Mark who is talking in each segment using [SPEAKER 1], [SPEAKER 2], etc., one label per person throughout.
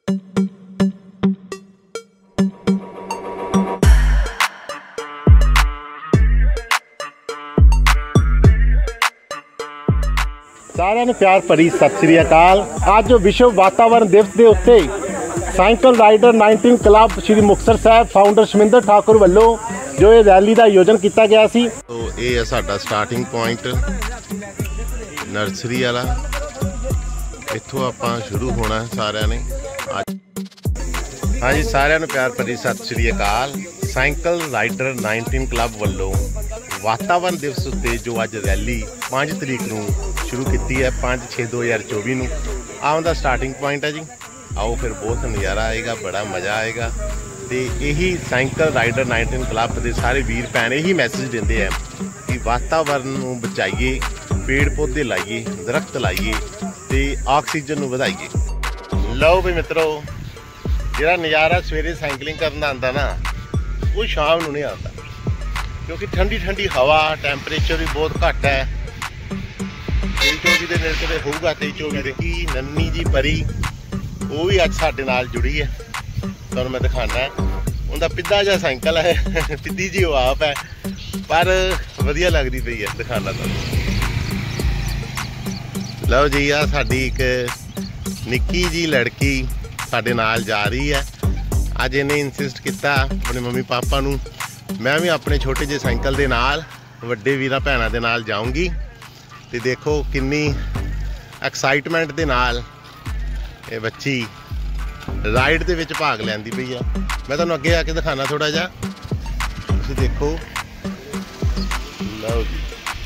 [SPEAKER 1] सारिਆਂ ਨੂੰ प्यार भरी सत श्री अकाल। अज विश्व वातावरण दिवस के उत्ते cycle rider 19 club Shri Muktsar Sahib founder Shaminder Thakur वालों जो ये रैली का आयोजन किया गया सी।
[SPEAKER 2] तो ये है साडा स्टार्टिंग पॉइंट नर्सरी वाला, इत्थों आपां शुरू होना सारिਆਂ ने। हाँ जी, सारिਆਂ ਨੂੰ प्यार भरी सत श्री अकाल। साइकिल राइडर 19 क्लब वालों वातावरण दिवस उत्ते जो अज रैली 5 तरीक नूं शुरू की है, 5/6/2024 नूं आउंदा स्टार्टिंग पॉइंट है जी। आओ फिर बहुत नज़ारा आएगा, बड़ा मज़ा आएगा। तो यही साइकिल राइडर 19 क्लब के सारे वीर भैन यही मैसेज देंगे हैं कि वातावरण नूं बचाइए, पेड़ पौधे लाइए, दरख्त लाइए तो ऑक्सीजन नूं वधाइए। लो भी मित्रों, जिहड़ा नज़ारा सवेरे साइकिलिंग करना आंदा ना वो शाम नूं नहीं आता, क्योंकि ठंडी ठंडी हवा, टैंपरेचर भी बहुत घट है। 23-24 के नेड़े होगा, 23-24 की नन्नी जी परी वो भी अज साडे नाल जुड़ी है। तुहानूं मैं दिखाना उनका पिद्दा जिहा साइकिल है, पिद्दी जी वो आप है, पर वधिया लगती पई है, दिखाना तुहानूं। लो जी, आ साडी एक निक्की जी लड़की साडे नाल जा रही है। अज इन्हें इंसिस्ट किया अपने मम्मी पापा नूं मैं भी अपने छोटे जे साइकिल दे नाल वड्डे वीरां भैणां दे नाल जाऊंगी। तो देखो किन्नी एक्साइटमेंट दे नाल ये बच्ची राइड दे विच भाग लैंदी पई है। मैं तुहानूं अगे आके दिखाना थोड़ा जा, तुसीं देखो। लो जी,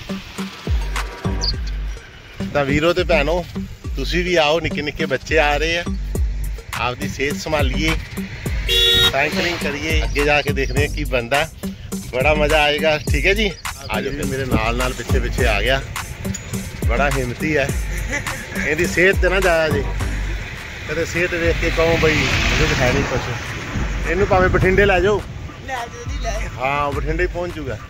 [SPEAKER 2] तां वीरो ते भैणो तुसीं भी आओ, निक्के निक्के बच्चे आ रहे हैं, आपकी सेहत संभालिए, साइकिलिंग करिए, अगे जाके देखते हैं की बनता, बड़ा मज़ा आएगा। ठीक है जी, आ जाओ। मेरे नाल पिछे पिछे आ गया, बड़ा हिम्मती है। इहदी सेहत ना जाया जी, कदे सेहत देख के कहो बई मुझे है नहीं कुछ, इनू भावें बठिंडे लै जाओ। हाँ, बठिंडे ही पहुँच जूगा।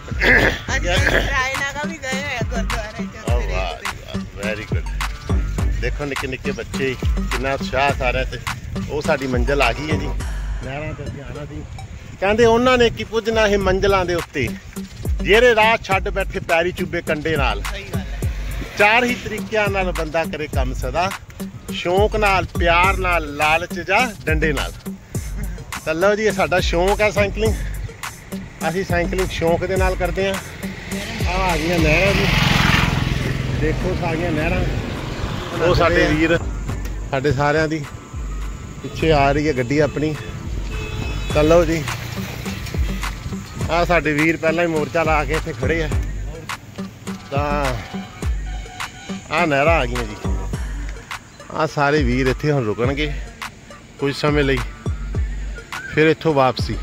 [SPEAKER 2] Very good. देखो निक्के निक्के बच्चे, कितना उत्साह सारे ते वो साडी मंजिल आ गई है जी। नहरां ते आना सी, कहंदे उन्हां ने की पुजना है मंजिलां दे उत्ते, जेरे राह छड्ड बैठे पैरी चुबे कंडे नाल। चार ही तरीकिਆਂ नाल बंदा करे काम सदा, शौक नाल, प्यार नाल, लालच जा डंडे नाल। तो लो जी, साडा शौक है साइकिलिंग, असीं साइकिलिंग शौक दे नाल करदे हां। आ गईयां नहरां जी, देखो सारियां नहरां, वो साडे वीर साडे सारियां दी पिछे आ रही है गड्डी अपनी। तो लो जी, आ साडे वीर पहला ही मोर्चा ला के इत्थे खड़े है। तो आ नहरां आ गई जी, आ सारे वीर इत्थे हुण रुकणगे कुछ समय लई, फिर इत्थों वापसी।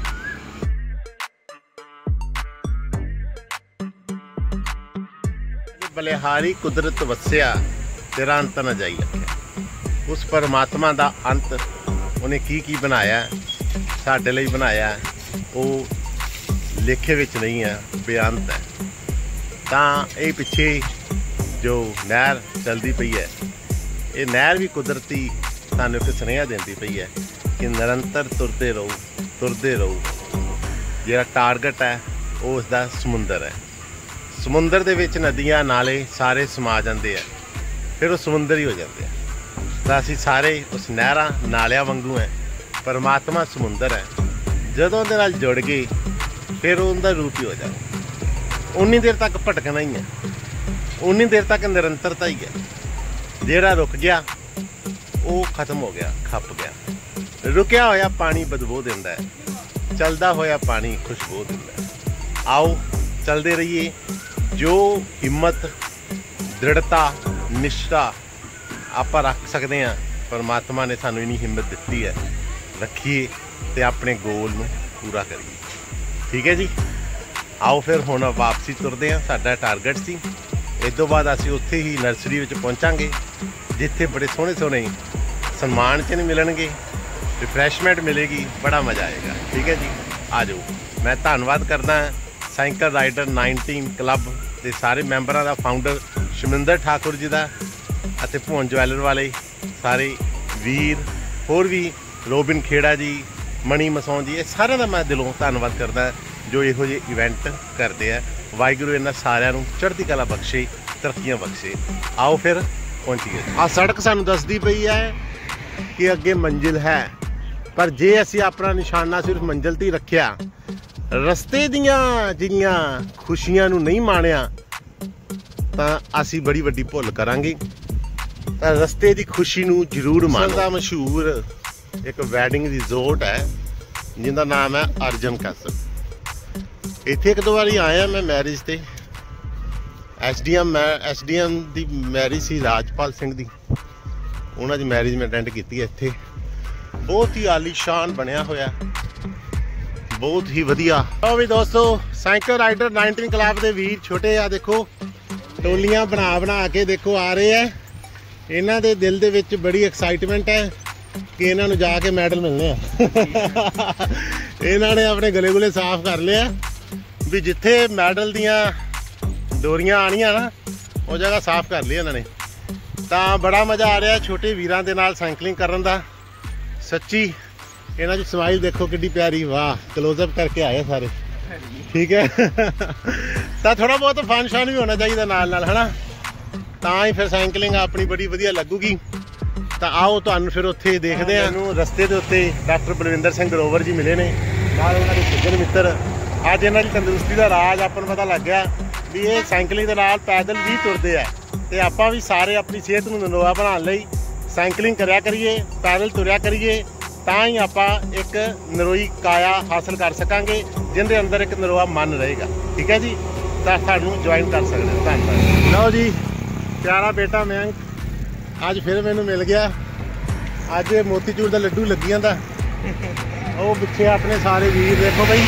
[SPEAKER 2] बलिहारी कुदरत वस्या तेरा अंत न जाई रखे। उस परमात्मा का अंत उन्हें की बनाया, साडे लई बनाया, वो लेखे विच नहीं है, बेअंत है। तां ये पिछे जो नहर चलती पई है, ये नहर भी कुदरती सानूं एक सुनेहा देंदी पई है कि निरंतर तुरते रहो, तुरते रहो। जिहड़ा टारगेट है वो उसका समुंदर है। समुंदर दे विच नदियां नाले सारे समा जाते हैं, फिर वो समुंदर ही हो जाते हैं। तो असीं सारे उस नहरां नालियां वांगू है, परमात्मा समुंदर है। जदों उहदे नाल जुड़ गए फिर उनका रूप ही हो जाए। उन्नी देर तक भटकना ही है, उन्नी देर तक निरंतरता ही है। जिहड़ा रुक गया वो खत्म हो गया, खप गया। रुकिया होया पानी बदबू दिंदा है, चलदा होया पानी खुशबू दिंदा है। आओ चलते रहिए। जो हिम्मत, दृढ़ता, निष्ठा आप रख सकते हैं, परमात्मा ने सानू इन्नी हिम्मत दी है, रखिए तो अपने गोल नूं पूरा करिए। ठीक है जी, आओ फिर हुण वापसी तुरदे हैं। साडा टारगेट सी, इस तो बाद असीं उत्थे ही नर्सरी विच पहुंचांगे, जिथे बड़े सोहणे सोहणे सन्मान चिन्ह मिलणगे, रिफ्रैशमेंट मिलेगी, बड़ा मज़ा आएगा। ठीक है जी, आ जाओ। मैं धन्नवाद करदा साइकिल राइडर 19 क्लब के सारे मैंबरां दा, फाउंडर शमिंदर ठाकुर जी का, भुवन ज्वैलर वाले सारे वीर ਹੋਰ ਵੀ ਰੋਬਿਨ ਖੇੜਾ ਜੀ, ਮਣੀ ਮਸੌਣ ਜੀ, ਇਹ ਸਾਰਿਆਂ ਦਾ ਮੈਂ ਦਿਲੋਂ ਧੰਨਵਾਦ ਕਰਦਾ ਜੋ ਇਹੋ ਜਿਹੇ ਇਵੈਂਟ ਕਰਦੇ ਆ। ਵਾਹਿਗੁਰੂ ਇਹਨਾਂ ਸਾਰਿਆਂ ਨੂੰ ਚੜ੍ਹਦੀ ਕਲਾ ਬਖਸ਼ੇ, ਤਰੱਕੀਆਂ ਬਖਸ਼ੇ। ਆਓ ਫਿਰ ਪਹੁੰਚੀਏ। ਆਹ ਸੜਕ ਸਾਨੂੰ ਦੱਸਦੀ ਪਈ ਹੈ ਕਿ ਅੱਗੇ ਮੰਜ਼ਿਲ ਹੈ, ਪਰ ਜੇ ਅਸੀਂ ਆਪਣਾ ਨਿਸ਼ਾਨਾ ਸਿਰਫ ਮੰਜ਼ਿਲ ਤੇ ਹੀ ਰੱਖਿਆ, ਰਸਤੇ ਦੀਆਂ ਜਿਹੜੀਆਂ ਖੁਸ਼ੀਆਂ ਨੂੰ ਨਹੀਂ ਮਾਣਿਆ, ਤਾਂ ਅਸੀਂ ਬੜੀ ਵੱਡੀ ਭੁੱਲ ਕਰਾਂਗੇ। ਤਾਂ ਰਸਤੇ ਦੀ ਖੁਸ਼ੀ ਨੂੰ ਜ਼ਰੂਰ ਮਾਣੋ। ਦਾ ਮਸ਼ਹੂਰ ਇੱਕ ਵੈਡਿੰਗ ਰਿਜ਼ੋਰਟ ਹੈ ਜਿਹਦਾ ਨਾਮ ਹੈ ਅਰਜਨ ਕੈਸਲ। ਇੱਥੇ ਇੱਕ ਦੋ ਵਾਰੀ ਆਇਆ ਮੈਂ ਮੈਰਿਜ ਤੇ। ਐਸਡੀਐਮ ਦੀ ਮੈਰਿਜ ਸੀ ਰਾਜਪਾਲ ਸਿੰਘ ਦੀ, ਉਹਨਾਂ ਦੀ ਮੈਰਿਜ ਮੈਂ ਅਟੈਂਡ ਕੀਤੀ ਹੈ ਇੱਥੇ। ਬਹੁਤ ਹੀ ਆਲੀਸ਼ਾਨ ਬਣਿਆ ਹੋਇਆ, ਬਹੁਤ ਹੀ ਵਧੀਆ। ਲਓ ਵੀ ਦੋਸਤੋ, ਸਾਈਕਲ ਰਾਈਡਰ 19 ਕਲੱਬ ਦੇ ਵੀਰ ਛੋਟੇ ਆ, ਦੇਖੋ ਟੋਲੀਆਂ ਬਣਾ ਕੇ ਦੇਖੋ ਆ ਰਹੇ ਆ। ਇਹਨਾਂ ਦੇ ਦਿਲ ਦੇ ਵਿੱਚ ਬੜੀ ਐਕਸਾਈਟਮੈਂਟ ਹੈ ਕਿ ਇਹਨਾਂ ਨੂੰ ਜਾ ਕੇ ਮੈਡਲ ਮਿਲਣੇ ਆ। ਇਹਨਾਂ ਨੇ ਆਪਣੇ ਗਲੇ ਗੁਲੇ ਸਾਫ਼ ਕਰ ਲਿਆ ਵੀ ਜਿੱਥੇ ਮੈਡਲ ਦੀਆਂ ਡੋਰੀਆਂ ਆਣੀਆਂ ਨਾ, ਉਹ ਜਗ੍ਹਾ ਸਾਫ਼ ਕਰ ਲਈ ਇਹਨਾਂ ਨੇ। ਤਾਂ ਬੜਾ ਮਜ਼ਾ ਆ ਰਿਹਾ ਛੋਟੇ ਵੀਰਾਂ ਦੇ ਨਾਲ ਸਾਈਕਲਿੰਗ ਕਰਨ ਦਾ। ਸੱਚੀ ਇਹਨਾਂ ਦੀ ਸਮਾਈਲ ਦੇਖੋ ਕਿੱਡੀ ਪਿਆਰੀ, ਵਾਹ। ਕਲੋਜ਼ਅਪ ਕਰਕੇ ਆਏ ਸਾਰੇ, ਠੀਕ ਹੈ। ਤਾਂ ਥੋੜਾ ਬਹੁਤ ਫਨ ਸ਼ਨ ਵੀ ਹੋਣਾ ਚਾਹੀਦਾ ਨਾਲ ਹਨਾ, ਤਾਂ ਹੀ ਫਿਰ ਸਾਈਕਲਿੰਗ ਆਪਣੀ ਬੜੀ ਵਧੀਆ ਲੱਗੂਗੀ। ਤਾਂ ਆਓ ਤੁਹਾਨੂੰ ਫਿਰ ਉੱਥੇ ਦੇਖਦੇ ਆ। ਮੈਨੂੰ ਰਸਤੇ ਦੇ ਉੱਤੇ ਡਾਕਟਰ ਬਲਵਿੰਦਰ ਸਿੰਘ ਗਰੋਵਰ ਜੀ ਮਿਲੇ ਨੇ, ਨਾਲ ਉਹਨਾਂ ਦੇ ਸੱਜਣ ਮਿੱਤਰ। ਅੱਜ ਇਹਨਾਂ ਦੀ ਤੰਦਰੁਸਤੀ ਦਾ ਰਾਜ ਆਪਾਂ ਨੂੰ ਪਤਾ ਲੱਗ ਗਿਆ ਵੀ ਇਹ ਸਾਈਕਲਿੰਗ ਦੇ ਨਾਲ ਪੈਦਲ ਵੀ ਤੁਰਦੇ ਆ। ਤੇ ਆਪਾਂ ਵੀ ਸਾਰੇ ਆਪਣੀ ਸਿਹਤ ਨੂੰ ਨਰੋਆ ਬਣਾਉਣ ਲਈ ਸਾਈਕਲਿੰਗ ਕਰਿਆ ਕਰੀਏ, ਪੈਦਲ ਤੁਰਿਆ ਕਰੀਏ, ਤਾਂ ਹੀ ਆਪਾਂ ਇੱਕ ਨਰੋਈ ਕਾਇਆ ਹਾਸਲ ਕਰ ਸਕਾਂਗੇ, ਜਿਹਦੇ ਅੰਦਰ ਇੱਕ ਨਰੋਆ ਮਨ ਰਹੇਗਾ। ਠੀਕ ਹੈ ਜੀ, ਤਾਂ ਸਾਨੂੰ ਜੁਆਇਨ ਕਰ ਸਕਦੇ ਹੋ। ਧੰਨਵਾਦ। ਲਓ ਜੀ, ਪਿਆਰਾ ਬੇਟਾ ਮਯੰਕ ਅੱਜ ਫਿਰ ਮੈਨੂੰ ਮਿਲ ਗਿਆ। ਅੱਜ ਮੋਤੀਚੂਰ ਦਾ ਲੱਡੂ ਲੱਗੀ ਜਾਂਦਾ। ਉਹ ਪਿੱਛੇ ਆਪਣੇ ਸਾਰੇ ਵੀਰ ਦੇਖੋ ਬਈ,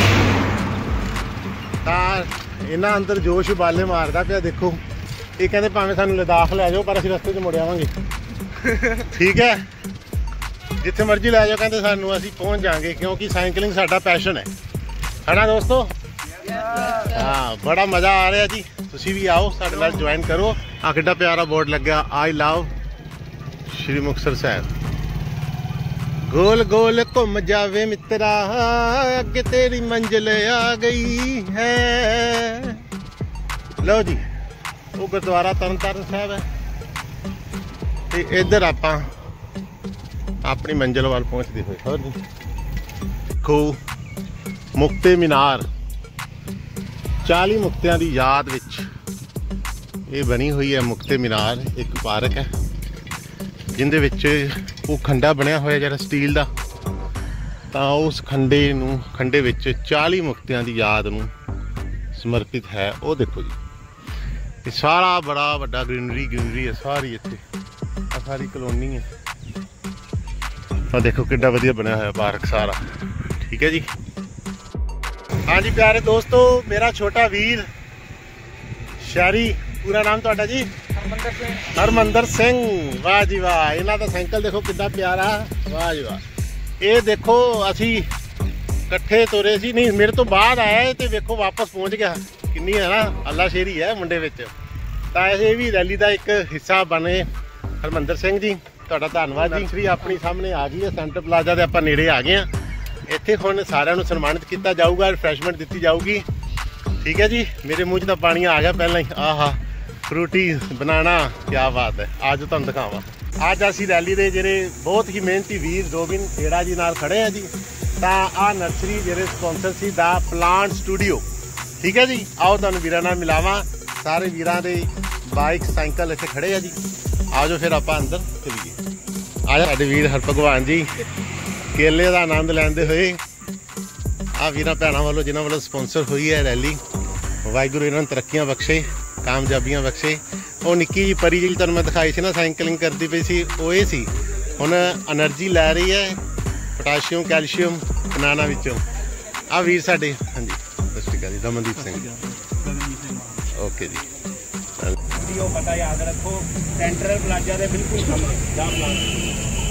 [SPEAKER 2] ਤਾਂ ਇਹਨਾਂ ਅੰਦਰ ਜੋਸ਼ ਉਬਾਲੇ ਮਾਰਦਾ ਪਿਆ। ਦੇਖੋ ਇਹ ਕਹਿੰਦੇ ਭਾਵੇਂ ਸਾਨੂੰ ਲਦਾਖ ਲੈ ਜਾਓ, ਪਰ ਅਸੀਂ ਰਸਤੇ 'ਚ ਮੁੜ ਆਵਾਂਗੇ। ਠੀਕ ਹੈ, ਜਿੱਥੇ ਮਰਜ਼ੀ ਲੈ ਜਾਓ ਕਹਿੰਦੇ ਸਾਨੂੰ, ਅਸੀਂ ਪਹੁੰਚ ਜਾਵਾਂਗੇ, ਕਿਉਂਕਿ ਸਾਈਕਲਿੰਗ ਸਾਡਾ ਪੈਸ਼ਨ ਹੈ ਨਾ ਦੋਸਤੋ। ਹਾਂ, ਬੜਾ ਮਜ਼ਾ ਆ ਰਿਹਾ ਜੀ। ਤੁਸੀਂ ਵੀ ਆਓ ਸਾਡੇ ਨਾਲ ਜੁਆਇਨ ਕਰੋ। ਆ ਕਿੱਡਾ ਪਿਆਰਾ ਬੋਰਡ ਲੱਗਿਆ, ਆਈ ਲਵ ਸ਼੍ਰੀ ਮੁਕਤਸਰ ਸਾਹਿਬ। ਗੋਲ ਗੋਲ ਘੁੰਮ ਜਾਵੇ ਮਿੱਤਰਾ, ਅੱਗੇ ਤੇਰੀ ਮੰਜ਼ਿਲ ਆ ਗਈ ਹੈ। ਲਓ ਜੀ, ਉਹ ਗੁਰਦੁਆਰਾ ਤਰਨਤਾਰਨ ਸਾਹਿਬ ਹੈ, ਤੇ ਇੱਧਰ ਆਪਾਂ ਆਪਣੀ ਮੰਜ਼ਿਲ ਵੱਲ ਪਹੁੰਚਦੇ ਹੋਏ। ਹੋਰ ਜੀ ਦੇਖੋ, ਮੁਕਤੇ ਮੀਨਾਰ 40 ਮੁਕਤਿਆਂ ਦੀ ਯਾਦ ਵਿੱਚ ਇਹ ਬਣੀ ਹੋਈ ਹੈ। ਮੁਕਤੇ ਮੀਨਾਰ ਇੱਕ ਪਾਰਕ ਹੈ ਜਿਹਦੇ ਵਿੱਚ ਉਹ ਖੰਡਾ ਬਣਿਆ ਹੋਇਆ ਜਿਹੜਾ ਸਟੀਲ ਦਾ, ਤਾਂ ਉਸ ਖੰਡੇ ਵਿੱਚ 40 ਮੁਕਤਿਆਂ ਦੀ ਯਾਦ ਨੂੰ ਸਮਰਪਿਤ ਹੈ। ਉਹ ਦੇਖੋ ਜੀ, ਇਹ ਸਾਰਾ ਬੜਾ ਵੱਡਾ ਗ੍ਰੀਨਰੀ ਹੈ ਸਾਰੀ, ਇੱਥੇ ਆ ਸਾਰੀ ਕਲੋਨੀ ਹੈ। ਆ ਦੇਖੋ ਕਿੱਡਾ ਵਧੀਆ ਬਣਿਆ ਹੋਇਆ ਪਾਰਕ ਸਾਰਾ। ਠੀਕ ਹੈ ਜੀ। ਹਾਂਜੀ ਪਿਆਰੇ ਦੋਸਤੋ, ਮੇਰਾ ਛੋਟਾ ਵੀਰ ਸ਼ਹਿਰੀ, ਪੂਰਾ ਨਾਮ ਤੁਹਾਡਾ ਜੀ? ਹਰਮੰਦਰ ਸਿੰਘ। ਵਾਹ ਜੀ ਵਾਹ। ਇਹਨਾਂ ਦਾ ਸਾਈਕਲ ਦੇਖੋ ਕਿੱਡਾ ਪਿਆਰਾ, ਵਾਹ ਜੀ ਵਾਹ। ਇਹ ਦੇਖੋ ਅਸੀਂ ਇਕੱਠੇ ਤੁਰੇ ਸੀ, ਨਹੀਂ ਮੇਰੇ ਤੋਂ ਬਾਅਦ ਆਇਆ ਤੇ ਵੇਖੋ ਵਾਪਸ ਪਹੁੰਚ ਗਿਆ। ਕਿੰਨੀ ਹੈ ਨਾ ਅੱਲਾ ਸ਼ੇਰੀ ਹੈ ਮੁੰਡੇ ਵਿੱਚ। ਤਾਂ ਇਹ ਵੀ ਰੈਲੀ ਦਾ ਇੱਕ ਹਿੱਸਾ ਬਣੇ। ਹਰਮੰਦਰ ਸਿੰਘ ਜੀ ਤੁਹਾਡਾ ਧੰਨਵਾਦ ਜੀ। ਵੀ ਆਪਣੀ ਸਾਹਮਣੇ ਆ ਗਈ ਹੈ ਸੈਂਟਰ ਪਲਾਜ਼ਾ ਦੇ, ਆਪਾਂ ਨੇੜੇ ਆ ਗਏ ਹਾਂ। ਇੱਥੇ ਹੁਣ ਸਾਰਿਆਂ ਨੂੰ ਸਨਮਾਨਿਤ ਕੀਤਾ ਜਾਊਗਾ, ਰਿਫਰੈਸ਼ਮੈਂਟ ਦਿੱਤੀ ਜਾਊਗੀ। ਠੀਕ ਹੈ ਜੀ। ਮੇਰੇ ਮੂੰਹ 'ਚ ਤਾਂ ਪਾਣੀ ਆ ਗਿਆ ਪਹਿਲਾਂ ਹੀ। ਆਹਾ, ਫਰੂਟੀ ਬਨਾਨਾ, ਕਿਆ ਬਾਤ ਹੈ। ਅੱਜ ਤੁਹਾਨੂੰ ਦਿਖਾਵਾਂ। ਅੱਜ ਅਸੀਂ ਰੈਲੀ ਦੇ ਜਿਹੜੇ ਬਹੁਤ ਹੀ ਮਿਹਨਤੀ ਵੀਰ ਰੋਬਿਨ ਖੇੜਾ ਜੀ ਨਾਲ ਖੜੇ ਆ ਜੀ। ਤਾਂ ਆਹ ਨਰਸਰੀ ਜਿਹੜੇ ਸਪਾਂਸਰ ਸੀ ਦਾ ਪਲਾਂਟ ਸਟੂਡੀਓ। ਠੀਕ ਹੈ ਜੀ। ਆਓ ਤੁਹਾਨੂੰ ਵੀਰਾਂ ਨਾਲ ਮਿਲਾਵਾਂ। ਸਾਰੇ ਵੀਰਾਂ ਦੇ ਬਾਈਕ ਸਾਈਕਲ ਇੱਥੇ ਖੜੇ ਆ ਜੀ। ਆ ਜਾਓ ਫਿਰ ਆਪਾਂ ਅੰਦਰ ਚਲੀਏ। ਆ ਜਾ ਸਾਡੇ ਵੀਰ ਹਰਭਗਵਾਨ ਜੀ ਕੇਲੇ ਦਾ ਆਨੰਦ ਲੈਂਦੇ ਹੋਏ। ਆ ਵੀਰਾਂ ਭੈਣਾਂ ਵੱਲੋਂ ਜਿਨ੍ਹਾਂ ਵੱਲੋਂ ਸਪਾਂਸਰ ਹੋਈ ਹੈ ਰੈਲੀ, ਵਾਹਿਗੁਰੂ ਇਹਨਾਂ ਨੂੰ ਤਰੱਕੀਆਂ ਬਖਸ਼ੇ, ਕਾਮਯਾਬੀਆਂ ਬਖਸ਼ੇ। ਉਹ ਨਿੱਕੀ ਜਿਹੀ ਪਰੀ ਜਿਹੜੀ ਤੁਹਾਨੂੰ ਮੈਂ ਦਿਖਾਈ ਸੀ ਨਾ ਸਾਈਕਲਿੰਗ ਕਰਦੀ ਪਈ ਸੀ, ਉਹ ਇਹ ਸੀ। ਹੁਣ ਐਨਰਜੀ ਲੈ ਰਹੀ ਹੈ ਪੋਟਾਸ਼ੀਅਮ ਕੈਲਸ਼ੀਅਮ ਬਨਾਨਾ ਵਿੱਚੋਂ। ਆ ਵੀਰ ਸਾਡੇ, ਹਾਂਜੀ ਸਤਿ ਸ਼੍ਰੀ ਅਕਾਲ ਜੀ, ਦਮਨਦੀਪ ਸਿੰਘ। ਓਕੇ ਜੀ।
[SPEAKER 3] ਪਤਾ ਯਾਦ ਰੱਖੋ, ਸੈਂਟਰਲ ਪਲਾਜ਼ਾ ਦੇ ਬਿਲਕੁਲ ਸਾਹਮਣੇ।